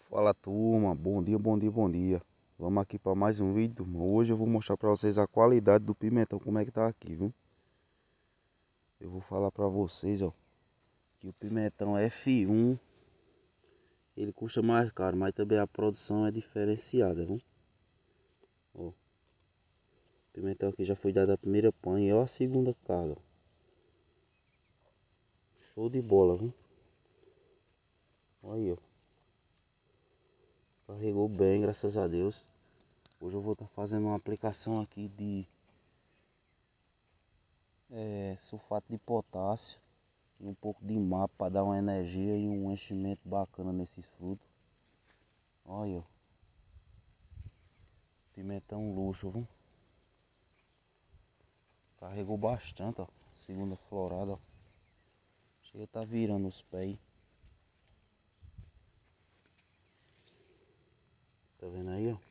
Fala turma, bom dia, bom dia, bom dia. Vamos aqui para mais um vídeo, turma. Hoje eu vou mostrar para vocês a qualidade do pimentão, como é que tá aqui, viu? Eu vou falar para vocês, ó, que o pimentão F1, ele custa mais caro, mas também a produção é diferenciada, viu? Ó, o pimentão aqui já foi dado a primeira panha e ó a segunda carga. Show de bola, viu? Olha aí, ó. Carregou bem, graças a Deus. Hoje eu vou estar fazendo uma aplicação aqui de sulfato de potássio e um pouco de MAP para dar uma energia e um enchimento bacana nesses frutos. Olha, ó, pimentão luxo, viu? Carregou bastante, ó. Segunda florada, ó. Chega tá virando os pés. Tá vendo aí, ó?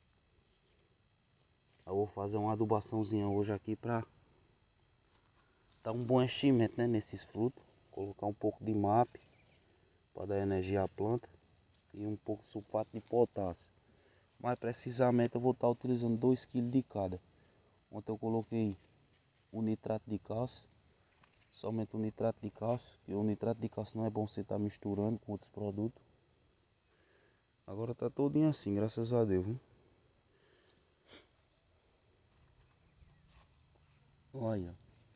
Eu vou fazer uma adubaçãozinha hoje aqui pra dar um bom enchimento, né, nesses frutos. Colocar um pouco de MAP para dar energia à planta e um pouco de sulfato de potássio. Mais precisamente eu vou estar utilizando 2 kg de cada. Ontem eu coloquei o nitrato de cálcio, somente o nitrato de cálcio, e o nitrato de cálcio não é bom você estar misturando com outros produtos. Agora tá todinho assim, graças a Deus, viu? Olha,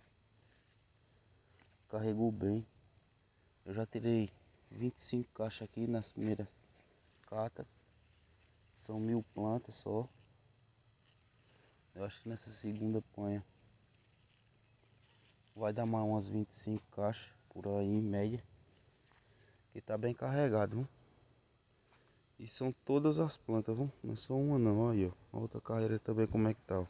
carregou bem. Eu já tirei 25 caixas aqui nas primeiras catas. São 1000 plantas só. Eu acho que nessa segunda panha vai dar mais umas 25 caixas por aí em média. Que tá bem carregado, viu? E são todas as plantas, viu? Não é só uma não, olha aí, ó. A outra carreira também como é que tá, ó.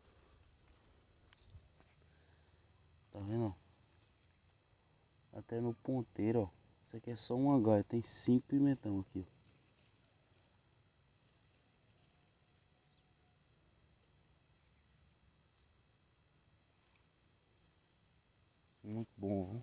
Tá vendo, ó? Até no ponteiro, ó. Isso aqui é só uma gaia, tem 5 pimentão aqui, ó. Muito bom, viu?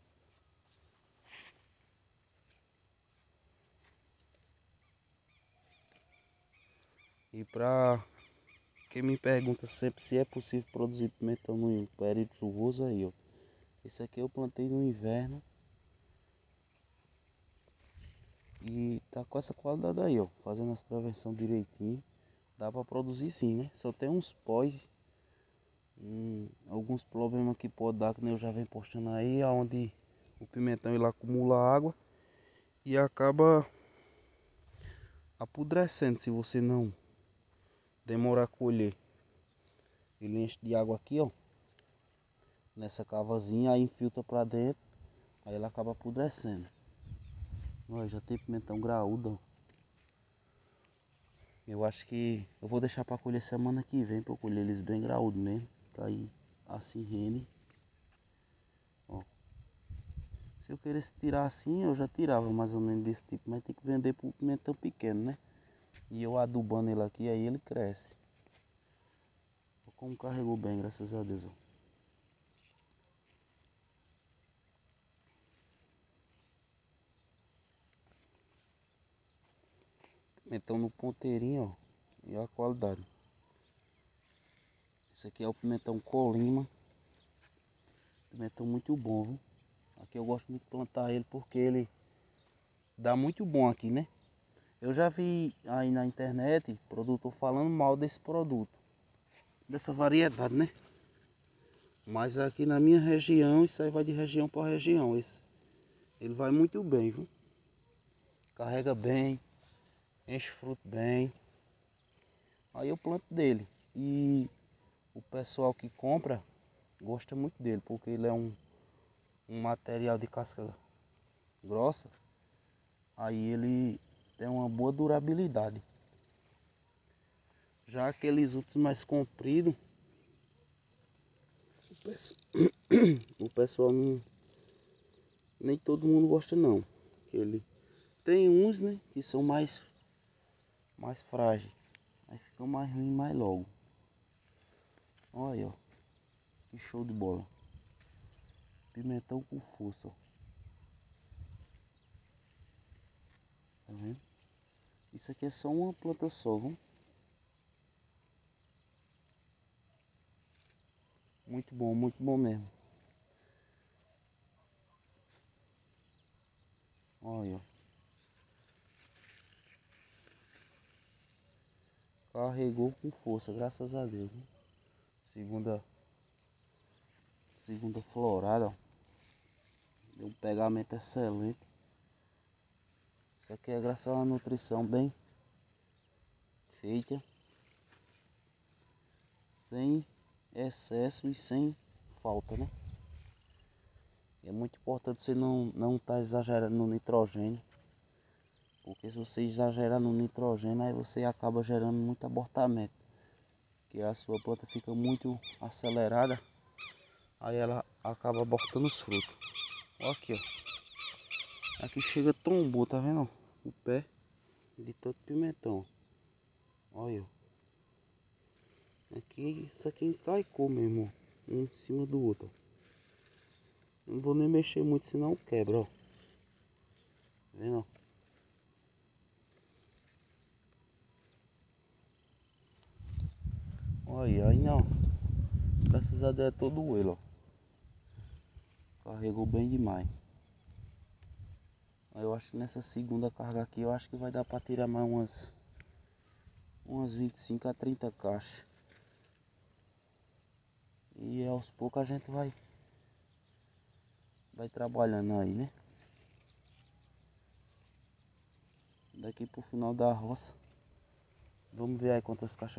E pra quem me pergunta sempre se é possível produzir pimentão no período chuvoso, aí, ó. Esse aqui eu plantei no inverno. E tá com essa qualidade aí, ó. Fazendo as prevenção direitinho. Dá pra produzir sim, né? Só tem uns pós. Alguns problemas que pode dar, que nem eu já venho postando aí. Onde o pimentão ele acumula água. E acaba apodrecendo se você não demorar a colher. Ele enche de água aqui, ó. Nessa cavazinha, aí infiltra pra dentro. Aí ela acaba apodrecendo. Olha, já tem pimentão graúdo, ó. Eu acho que eu vou deixar para colher semana que vem, para eu colher eles bem graúdo mesmo. Tá aí assim rene. Ó. Se eu quisesse tirar assim, eu já tirava mais ou menos desse tipo, mas tem que vender pro pimentão pequeno, né? E eu adubando ele aqui, aí ele cresce. Ó, como carregou bem, graças a Deus, ó. Pimentão no ponteirinho, ó. E a qualidade. Esse aqui é o pimentão Colima. Pimentão muito bom, viu? Aqui eu gosto muito de plantar ele porque ele dá muito bom aqui, né? Eu já vi aí na internet produtor falando mal desse produto, dessa variedade, né? Mas aqui na minha região, isso aí vai de região para região. Ele vai muito bem, viu? Carrega bem, enche fruto bem. Aí eu planto dele. E o pessoal que compra gosta muito dele, porque ele é um material de casca grossa. Aí ele tem uma boa durabilidade. Já aqueles outros mais compridos, o pessoal não, nem todo mundo gosta não. Ele tem uns, né, que são mais frágeis. Aí fica mais ruim mais logo. Olha aí, ó. Que show de bola. Pimentão com força, ó. Tá vendo? Isso aqui é só uma planta só, viu? Muito bom mesmo. Olha, carregou com força, graças a Deus, né? Segunda, segunda florada, ó. Deu um pegamento excelente. Isso aqui é graças a uma nutrição bem feita, sem excesso e sem falta, né? É muito importante você não tá exagerando no nitrogênio, porque se você exagerar no nitrogênio, aí você acaba gerando muito abortamento, que a sua planta fica muito acelerada, aí ela acaba abortando os frutos. Ó aqui, ó. Aqui chega tombou, tá vendo? O pé de tanto pimentão. Olha. Aqui, isso aqui encaicou mesmo, ó. Um em cima do outro. Não vou nem mexer muito, senão quebra, ó. Tá vendo? Olha, aí não. Graças a Deus é todo ele, ó. Carregou bem demais. Eu acho que nessa segunda carga aqui, eu acho que vai dar para tirar mais umas 25 a 30 caixas. E aos poucos a gente vai trabalhando aí, né? Daqui pro final da roça. Vamos ver aí quantas caixas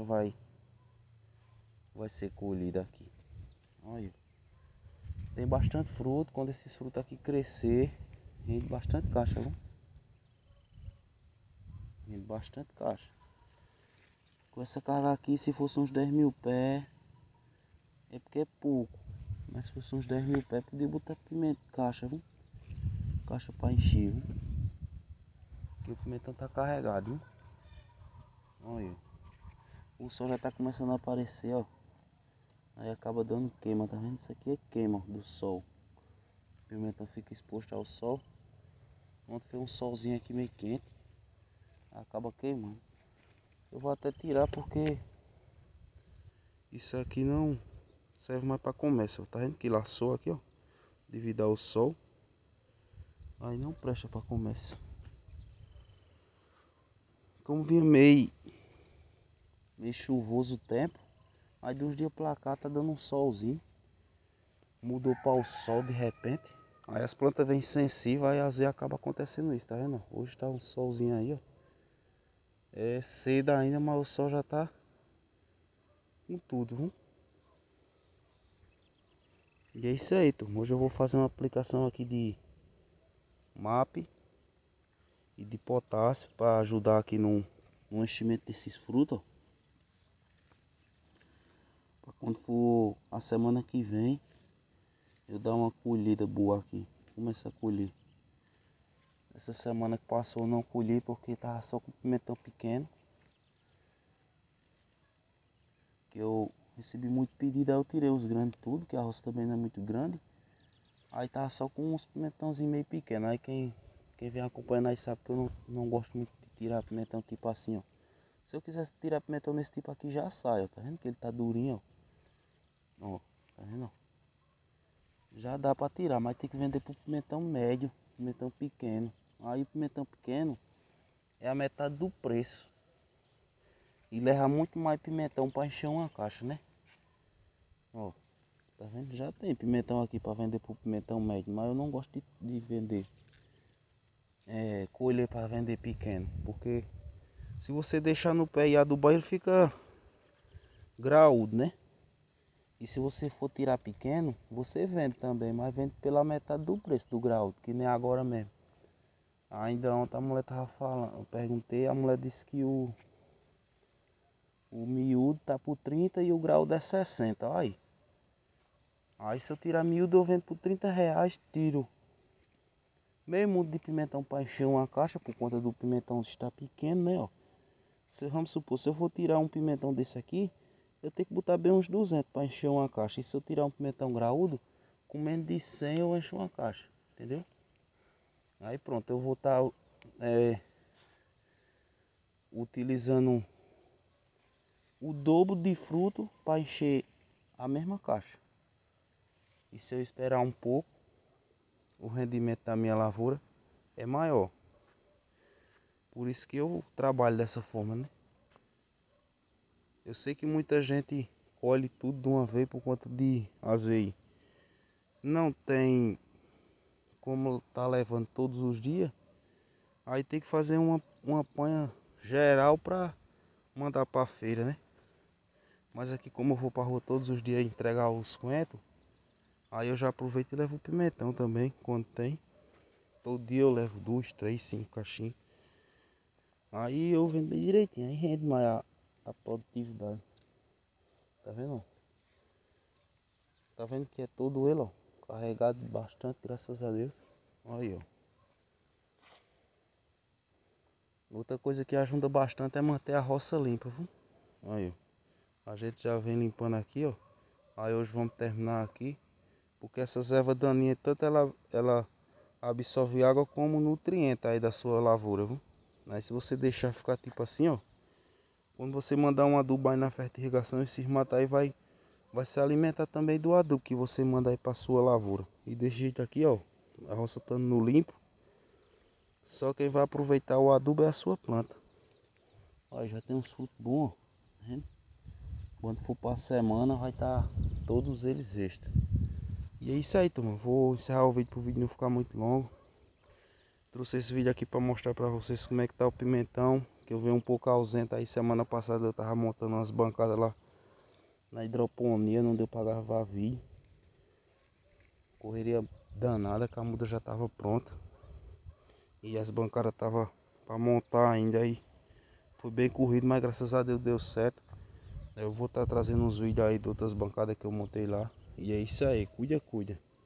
vai ser colhida aqui. Olha. Tem bastante fruto. Quando esses frutos aqui crescer, rende bastante caixa, viu? Rende bastante caixa. Com essa carga aqui, se fosse uns 10 mil pés, é porque é pouco. Mas se fosse uns 10 mil pés, podia botar pimenta, caixa, viu? Caixa para encher, viu? Que o pimentão tá carregado, viu? Olha. O sol já tá começando a aparecer, ó. Aí acaba dando queima, tá vendo? Isso aqui é queima do sol. O pimentão fica exposto ao sol. Ontem foi um solzinho aqui meio quente. Acaba queimando. Eu vou até tirar porque isso aqui não serve mais para comércio. Tá vendo que laçou aqui, ó? Devido ao sol. Aí não presta para comércio. Como vinha meio chuvoso o tempo. Aí de uns dias pra cá tá dando um solzinho. Mudou para o sol de repente. Aí as plantas vêm sensíveis, aí às vezes acaba acontecendo isso, tá vendo? Hoje tá um solzinho aí, ó. É cedo ainda, mas o sol já tá com tudo, viu? E é isso aí, turma. Hoje eu vou fazer uma aplicação aqui de MAP e de potássio para ajudar aqui no enchimento desses frutos, ó. Pra quando for a semana que vem, eu dar uma colhida boa aqui. Começar a colher. Essa semana que passou eu não colhi porque tava só com pimentão pequeno. Que eu recebi muito pedido, aí eu tirei os grandes tudo, que a roça também não é muito grande. Aí tava só com uns pimentãozinhos meio pequenos. Aí quem vem acompanhando aí sabe que eu não gosto muito de tirar pimentão tipo assim, ó. Se eu quisesse tirar pimentão nesse tipo aqui já sai, ó. Tá vendo que ele tá durinho, ó. Ó, tá vendo, ó? Já dá pra tirar, mas tem que vender pro pimentão médio, pimentão pequeno. Aí o pimentão pequeno é a metade do preço. E leva muito mais pimentão pra encher uma caixa, né? Ó, tá vendo? Já tem pimentão aqui para vender pro pimentão médio, mas eu não gosto de vender. Colher para vender pequeno, porque se você deixar no pé e adubar ele fica graúdo, né? E se você for tirar pequeno, você vende também, mas vende pela metade do preço do graúdo, que nem agora mesmo. Ainda ontem a mulher tava falando, eu perguntei, a mulher disse que o miúdo tá por 30 e o graúdo é 60, olha aí. Aí se eu tirar miúdo eu vendo por 30 reais, tiro meio mundo de pimentão para encher uma caixa, por conta do pimentão estar pequeno, né, ó. Vamos supor, se eu for tirar um pimentão desse aqui, eu tenho que botar bem uns 200 para encher uma caixa. E se eu tirar um pimentão graúdo, com menos de 100 eu encho uma caixa, entendeu? Aí pronto, eu vou estar utilizando o dobro de fruto para encher a mesma caixa. E se eu esperar um pouco, o rendimento da minha lavoura é maior. Por isso que eu trabalho dessa forma, né? Eu sei que muita gente colhe tudo de uma vez por conta de, às vezes, não tem como tá levando todos os dias. Aí tem que fazer uma panha geral para mandar para feira, né? Mas aqui como eu vou para rua todos os dias entregar os coentros, aí eu já aproveito e levo o pimentão também, quando tem. Todo dia eu levo 2, 3, 5 caixinhas. Aí eu vendo bem direitinho, aí rende mais a produtividade. Tá vendo? Tá vendo que é todo ele, ó, carregado bastante, graças a Deus. Aí, ó. Outra coisa que ajuda bastante é manter a roça limpa, viu? Aí, ó. A gente já vem limpando aqui, ó. Aí hoje vamos terminar aqui. Porque essas ervas daninhas, tanto ela absorve água como nutriente aí da sua lavoura, viu? Aí se você deixar ficar tipo assim, ó. Quando você mandar um adubo aí na fertirrigação, esses matos aí vai se alimentar também do adubo que você manda aí pra sua lavoura. E desse jeito aqui, ó. A roça estando no limpo. Só quem vai aproveitar o adubo é a sua planta. Ó, já tem uns frutos bons, ó. Tá vendo? Quando for para a semana vai estar todos eles extras. E é isso aí, turma. Vou encerrar o vídeo para o vídeo não ficar muito longo. Trouxe esse vídeo aqui para mostrar para vocês como é que tá o pimentão. Que eu venho um pouco ausente aí. Semana passada eu tava montando umas bancadas lá na hidroponia. Não deu para gravar vídeo. Correria danada, que a muda já tava pronta. E as bancadas tava para montar ainda aí. Foi bem corrido, mas graças a Deus deu certo. Eu vou estar trazendo uns vídeos aí de outras bancadas que eu montei lá. E é isso aí, cuida.